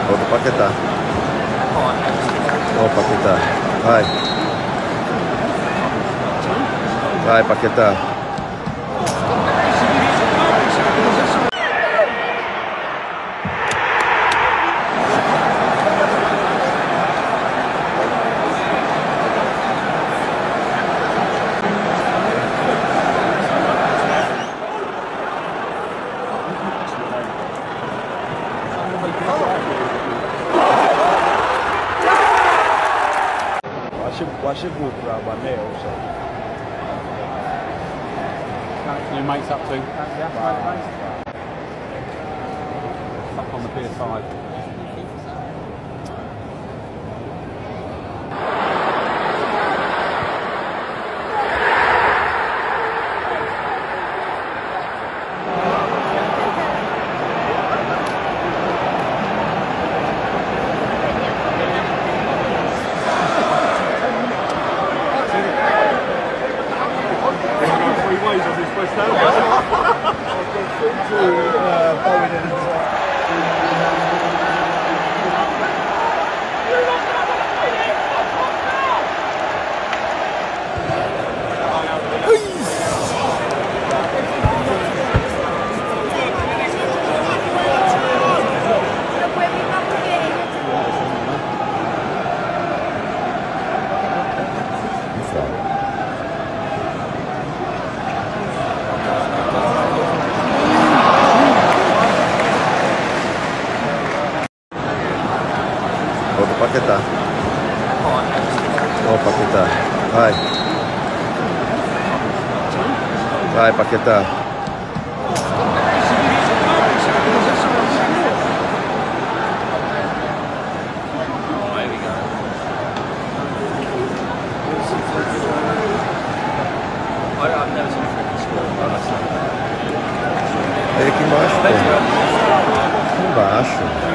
Outro Paquetá. Ó, Paquetá. Vai. Vai, Paquetá. I should walk around one there also. Your mate's up to? Up on the pier side. Outro Paquetá. Ó, Paquetá. Vai. Vai, Paquetá. É aqui embaixo, pô. Aqui embaixo.